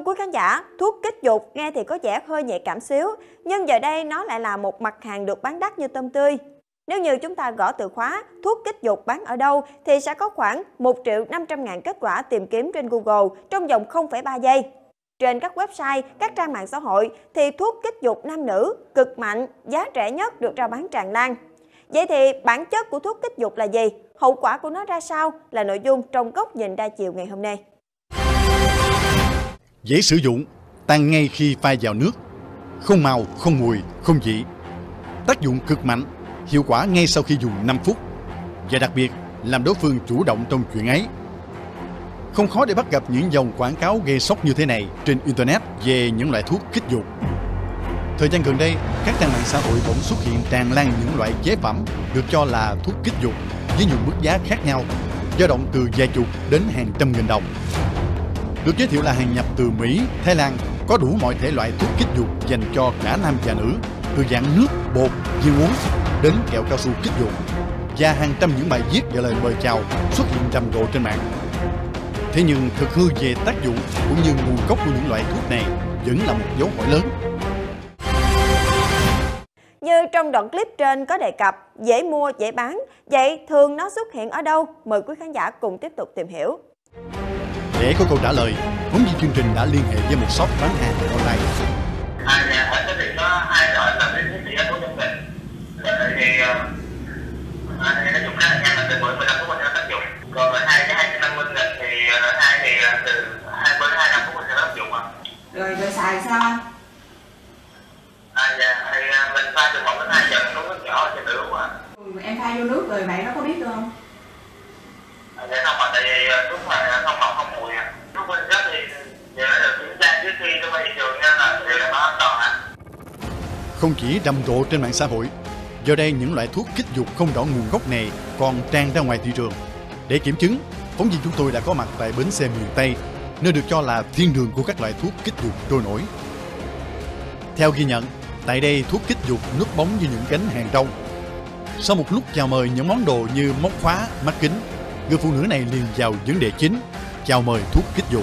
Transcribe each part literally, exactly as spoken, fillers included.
quý khán giả, thuốc kích dục nghe thì có vẻ hơi nhạy cảm xíu, nhưng giờ đây nó lại là một mặt hàng được bán đắt như tôm tươi. Nếu như chúng ta gõ từ khóa thuốc kích dục bán ở đâu thì sẽ có khoảng một triệu năm trăm ngàn kết quả tìm kiếm trên Google trong vòng không phẩy ba giây. Trên các website, các trang mạng xã hội thì thuốc kích dục nam nữ cực mạnh, giá rẻ nhất được rao bán tràn lan. Vậy thì bản chất của thuốc kích dục là gì? Hậu quả của nó ra sao là nội dung trong góc nhìn đa chiều ngày hôm nay. Dễ sử dụng, tan ngay khi pha vào nước, không màu, không mùi, không vị. Tác dụng cực mạnh, hiệu quả ngay sau khi dùng năm phút. Và đặc biệt, làm đối phương chủ động trong chuyện ấy. Không khó để bắt gặp những dòng quảng cáo gây sốc như thế này trên Internet về những loại thuốc kích dục. Thời gian gần đây, các trang mạng xã hội bỗng xuất hiện tràn lan những loại chế phẩm được cho là thuốc kích dục với nhiều mức giá khác nhau, dao động từ vài chục đến hàng trăm nghìn đồng. Được giới thiệu là hàng nhập từ Mỹ, Thái Lan, có đủ mọi thể loại thuốc kích dục dành cho cả nam và nữ, từ dạng nước, bột, viên uống đến kẹo cao su kích dục, và hàng trăm những bài viết và lời mời chào xuất hiện rầm rộ trên mạng. Thế nhưng thực hư về tác dụng cũng như nguồn gốc của những loại thuốc này vẫn là một dấu hỏi lớn. Như trong đoạn clip trên có đề cập, dễ mua, dễ bán, vậy thường nó xuất hiện ở đâu? Mời quý khán giả cùng tiếp tục tìm hiểu. Để có câu trả lời, phóng viên chương trình đã liên hệ với một shop bán hàng online. À, dạ, ở cái việc có hai loại là cái thiết bị của trong mình. Thì à, thì nó dùng khá là nhanh, là từ mười lăm phút mình sẽ tác dụng. Còn ở hai cái hai trăm năm mươi nghìn thì ở hai thì từ hai mươi đến hai mươi lăm phút mình sẽ tác dụng ạ. Rồi rồi xài sao anh? À, dạ, thì mình pha từ một đến hai giờ mình uống nước nhỏ cho tự uống ạ. Em pha vô nước rồi bạn nó có biết được không? À, dạ không, mà tại vì thuốc mà không màu không mùi ạ. Thuốc bên rất thì giờ đã được kiểm tra trước khi nó vào thị trường nên là đều đảm bảo an toàn ạ. Không chỉ rầm rộ trên mạng xã hội, giờ đây những loại thuốc kích dục không rõ nguồn gốc này còn tràn ra ngoài thị trường. Để kiểm chứng, phóng viên chúng tôi đã có mặt tại bến xe miền Tây, nơi được cho là thiên đường của các loại thuốc kích dục trôi nổi. Theo ghi nhận, tại đây thuốc kích dục núp bóng như những cánh hàng rong. Sau một lúc chào mời những món đồ như móc khóa, mắt kính, người phụ nữ này liền vào vấn đề chính, chào mời thuốc kích dục.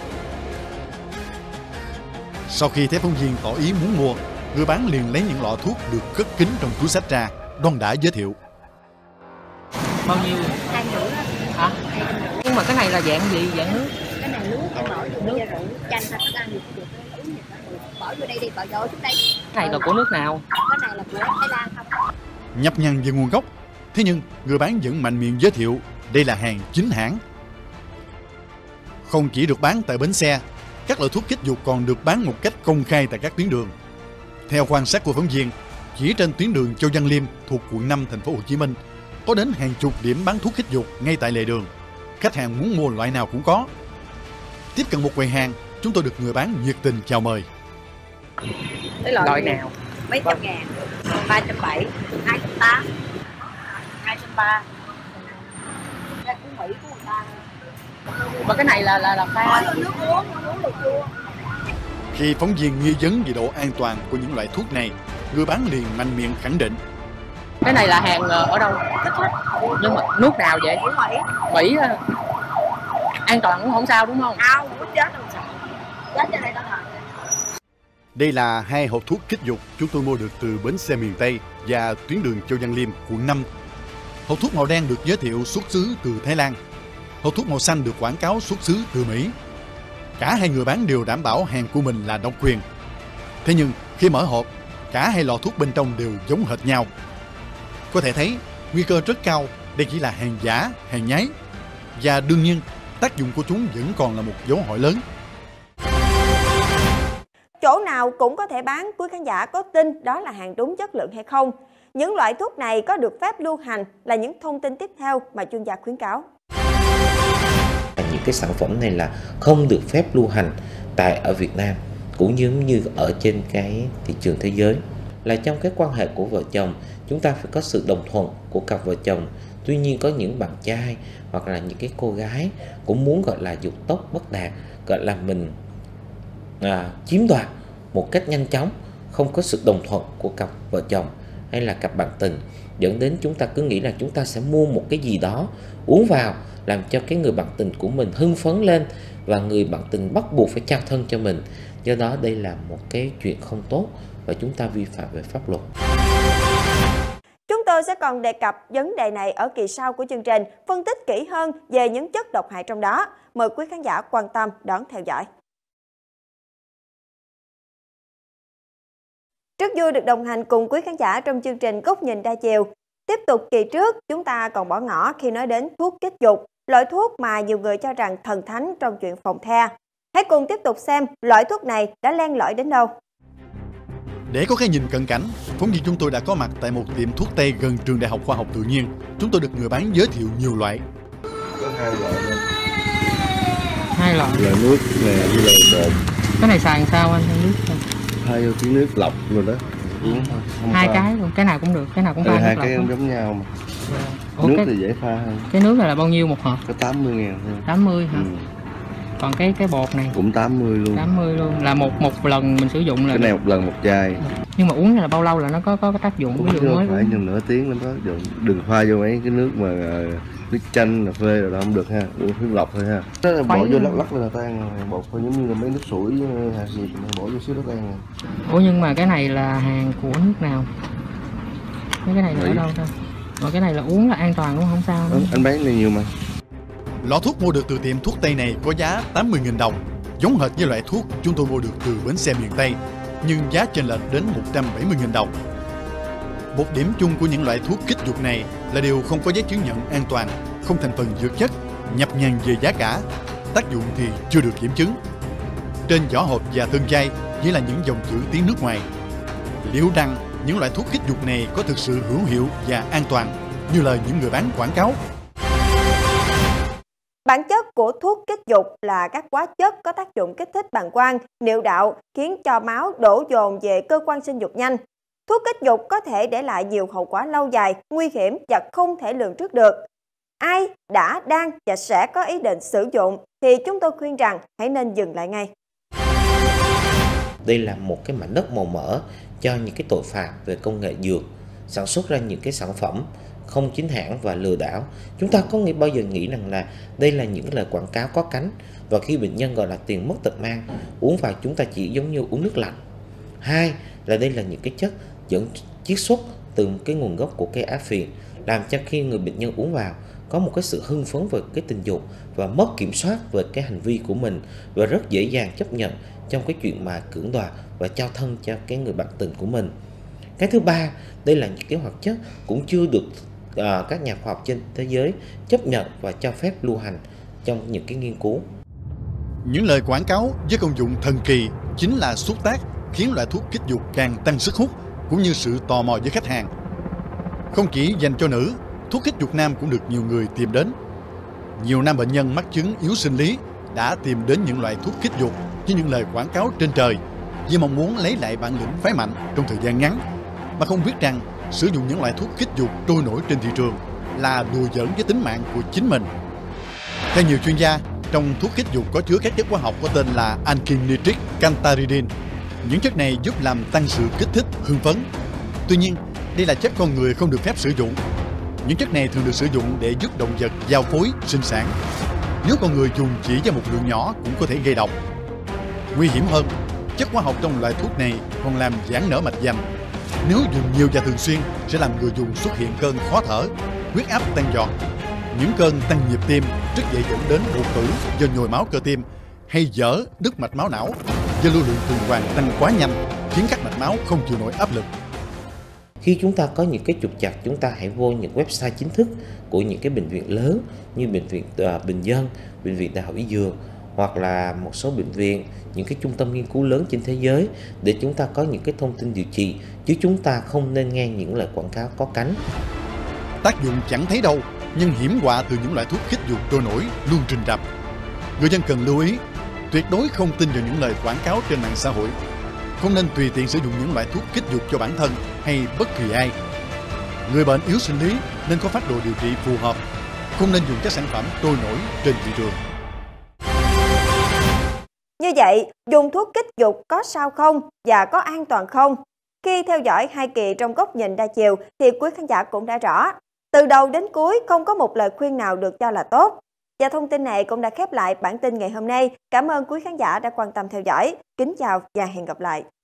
Sau khi thấy phóng viên tỏ ý muốn mua, người bán liền lấy những lọ thuốc được cất kín trong túi xách ra, đoan đã giới thiệu. Bao nhiêu? Hai rưỡi đó. Hả? Nhưng mà cái này là dạng gì? Dạng nước? Cái này nước em bỏ vô nước rượu, chanh hay thức ăn gì cũng được, uống gì cũng được. Bỏ vô đây đi, bỏ vô xuống đây. Cái này là của nước nào? Cái này là của Thái Lan không? Nhập nhằng về nguồn gốc, thế nhưng người bán vẫn mạnh miệng giới thiệu đây là hàng chính hãng. Không chỉ được bán tại bến xe, các loại thuốc kích dục còn được bán một cách công khai tại các tuyến đường. Theo quan sát của phóng viên, chỉ trên tuyến đường Châu Văn Liêm thuộc quận năm thành phố Hồ Chí Minh, có đến hàng chục điểm bán thuốc kích dục ngay tại lề đường. Khách hàng muốn mua loại nào cũng có. Tiếp cận một quầy hàng, chúng tôi được người bán nhiệt tình chào mời. Loại nào? Mấy trăm ngàn, ba trăm bảy, hai trăm tám, hai trăm ba. Cái của Mỹ của người ta. Và cái này là là là pha nước uống, uống là chua. Khi phóng viên nghi vấn về độ an toàn của những loại thuốc này, người bán liền mạnh miệng khẳng định. Cái này là hàng ở đâu? Nhưng mà nước nào vậy? Mỹ. Mỹ an toàn cũng không sao đúng không? Không, không chết đâu sao. Chết cho đây đâu rồi. Đây là hai hộp thuốc kích dục chúng tôi mua được từ bến xe miền Tây và tuyến đường Châu Văn Liêm, quận năm. Hộp thuốc màu đen được giới thiệu xuất xứ từ Thái Lan. Hộp thuốc màu xanh được quảng cáo xuất xứ từ Mỹ. Cả hai người bán đều đảm bảo hàng của mình là độc quyền. Thế nhưng khi mở hộp, cả hai lọ thuốc bên trong đều giống hệt nhau. Có thể thấy nguy cơ rất cao đây chỉ là hàng giả, hàng nhái. Và đương nhiên tác dụng của chúng vẫn còn là một dấu hỏi lớn. Chỗ nào cũng có thể bán, quý khán giả có tin đó là hàng đúng chất lượng hay không? Những loại thuốc này có được phép lưu hành là những thông tin tiếp theo mà chuyên gia khuyến cáo. Những cái sản phẩm này là không được phép lưu hành tại ở Việt Nam cũng giống như ở trên cái thị trường thế giới. Là trong cái quan hệ của vợ chồng, chúng ta phải có sự đồng thuận của cặp vợ chồng. Tuy nhiên có những bạn trai hoặc là những cái cô gái cũng muốn gọi là dục tốc bất đạt, gọi là mình à, chiếm đoạt một cách nhanh chóng, không có sự đồng thuận của cặp vợ chồng hay là cặp bạn tình, dẫn đến chúng ta cứ nghĩ là chúng ta sẽ mua một cái gì đó uống vào làm cho cái người bạn tình của mình hưng phấn lên và người bạn tình bắt buộc phải trao thân cho mình. Do đó đây là một cái chuyện không tốt và chúng ta vi phạm về pháp luật. Chúng tôi sẽ còn đề cập vấn đề này ở kỳ sau của chương trình, phân tích kỹ hơn về những chất độc hại trong đó. Mời quý khán giả quan tâm đón theo dõi. Rất vui được đồng hành cùng quý khán giả trong chương trình Góc nhìn đa chiều. Tiếp tục kỳ trước, chúng ta còn bỏ ngỏ khi nói đến thuốc kích dục, loại thuốc mà nhiều người cho rằng thần thánh trong chuyện phòng the. Hãy cùng tiếp tục xem loại thuốc này đã len lỏi đến đâu. Để có cái nhìn cận cảnh, phóng viên chúng tôi đã có mặt tại một tiệm thuốc Tây gần trường Đại học Khoa học Tự nhiên. Chúng tôi được người bán giới thiệu nhiều loại. Có hai loại nha. Hai loại. Loại nước nè với loại bột. Cái này xài làm sao anh? Hay nước thôi. Hai cái nước lọc rồi đó. Uống thôi. Hai pha. cái luôn, cái nào cũng được, cái nào cũng pha ừ, nước hai lọc. cái Không? giống nhau mà. Ủa, nước cái, thì dễ pha hơn. cái nước này là bao nhiêu một hộp? Có tám mươi ngàn thôi. tám mươi hả? Ừ. Còn cái cái bột này Cũng tám mươi luôn. tám mươi luôn, là một một lần mình sử dụng là Cái này một lần một chai. Nhưng mà uống là bao lâu là nó có có, có tác dụng? Uống Ví dụ chứ mới phải uống. chừng nửa tiếng nó có dụng. Đừng pha vô mấy cái nước mà uh, nước chanh, cà phê rồi đó không được ha. Uống nước lọc thôi ha. Đó là bỏ Khuấy vô luôn. lắc lắc là tan rồi. Bột thôi giống như là mấy nước sủi với hạt gì bỏ vô xíu nó tan rồi. Ủa nhưng mà cái này là hàng của nước nào? Mấy cái này là ở Mỹ. đâu ta? Mà cái này là uống là an toàn cũng không sao nữa. Ừ, anh bán này nhiều mà. Lọ thuốc mua được từ tiệm thuốc Tây này có giá tám mươi nghìn đồng, giống hệt với loại thuốc chúng tôi mua được từ bến xe miền Tây, nhưng giá chênh lệch đến một trăm bảy mươi nghìn đồng. Một điểm chung của những loại thuốc kích dục này là đều không có giấy chứng nhận an toàn, không thành phần dược chất, nhập nhằng về giá cả, tác dụng thì chưa được kiểm chứng. Trên vỏ hộp và thân chai chỉ là những dòng chữ tiếng nước ngoài. Liệu rằng những loại thuốc kích dục này có thực sự hữu hiệu và an toàn như lời những người bán quảng cáo? Bản chất của thuốc kích dục là các hóa chất có tác dụng kích thích bàng quang, niệu đạo, khiến cho máu đổ dồn về cơ quan sinh dục nhanh. Thuốc kích dục có thể để lại nhiều hậu quả lâu dài, nguy hiểm và không thể lường trước được. Ai đã, đang và sẽ có ý định sử dụng thì chúng tôi khuyên rằng hãy nên dừng lại ngay. Đây là một cái mảnh đất màu mỡ cho những cái tội phạm về công nghệ dược, sản xuất ra những cái sản phẩm không chính hãng và lừa đảo. Chúng ta có nghĩ bao giờ nghĩ rằng là đây là những lời quảng cáo có cánh, và khi bệnh nhân gọi là tiền mất tật mang, uống vào chúng ta chỉ giống như uống nước lạnh. Hai là đây là những cái chất dẫn chiết xuất từ một cái nguồn gốc của cây á phiền, làm cho khi người bệnh nhân uống vào có một cái sự hưng phấn về cái tình dục và mất kiểm soát về cái hành vi của mình, và rất dễ dàng chấp nhận trong cái chuyện mà cưỡng đoạt và trao thân cho cái người bạn tình của mình. Cái thứ ba, đây là những cái hoạt chất cũng chưa được à, các nhà khoa học trên thế giới chấp nhận và cho phép lưu hành trong những cái nghiên cứu. Những lời quảng cáo với công dụng thần kỳ chính là xúc tác khiến loại thuốc kích dục càng tăng sức hút cũng như sự tò mò với khách hàng. Không chỉ dành cho nữ, thuốc kích dục nam cũng được nhiều người tìm đến. Nhiều nam bệnh nhân mắc chứng yếu sinh lý đã tìm đến những loại thuốc kích dục với những lời quảng cáo trên trời, với mong muốn lấy lại bản lĩnh phái mạnh trong thời gian ngắn, mà không biết rằng sử dụng những loại thuốc kích dục trôi nổi trên thị trường là đùa giỡn với tính mạng của chính mình. Theo nhiều chuyên gia, trong thuốc kích dục có chứa các chất hóa học có tên là alkyl-nitric cantaridin. Những chất này giúp làm tăng sự kích thích, hưng phấn. Tuy nhiên, đây là chất con người không được phép sử dụng. Những chất này thường được sử dụng để giúp động vật giao phối, sinh sản. Nếu con người dùng chỉ với một lượng nhỏ cũng có thể gây độc. Nguy hiểm hơn, chất hóa học trong loại thuốc này còn làm giãn nở mạch vành. Nếu dùng nhiều và thường xuyên sẽ làm người dùng xuất hiện cơn khó thở, huyết áp tăng giọt. Những cơn tăng nhịp tim rất dễ dẫn đến đột tử do nhồi máu cơ tim, hay vỡ đứt mạch máu não do lưu lượng tuần hoàn tăng quá nhanh, khiến các mạch máu không chịu nổi áp lực. Khi chúng ta có những cái trục trặc, chúng ta hãy vô những website chính thức của những cái bệnh viện lớn như bệnh viện uh, Bình Dân, bệnh viện Đại học Y Dược, hoặc là một số bệnh viện, những cái trung tâm nghiên cứu lớn trên thế giới để chúng ta có những cái thông tin điều trị, chứ chúng ta không nên nghe những lời quảng cáo có cánh. Tác dụng chẳng thấy đâu, nhưng hiểm họa từ những loại thuốc kích dục trôi nổi luôn rình rập. Người dân cần lưu ý, tuyệt đối không tin vào những lời quảng cáo trên mạng xã hội. Không nên tùy tiện sử dụng những loại thuốc kích dục cho bản thân hay bất kỳ ai. Người bệnh yếu sinh lý nên có phác đồ điều trị phù hợp, không nên dùng các sản phẩm trôi nổi trên thị trường. Như vậy, dùng thuốc kích dục có sao không và có an toàn không? Khi theo dõi hai kỳ trong Góc nhìn đa chiều thì quý khán giả cũng đã rõ. Từ đầu đến cuối không có một lời khuyên nào được cho là tốt. Và thông tin này cũng đã khép lại bản tin ngày hôm nay. Cảm ơn quý khán giả đã quan tâm theo dõi. Kính chào và hẹn gặp lại.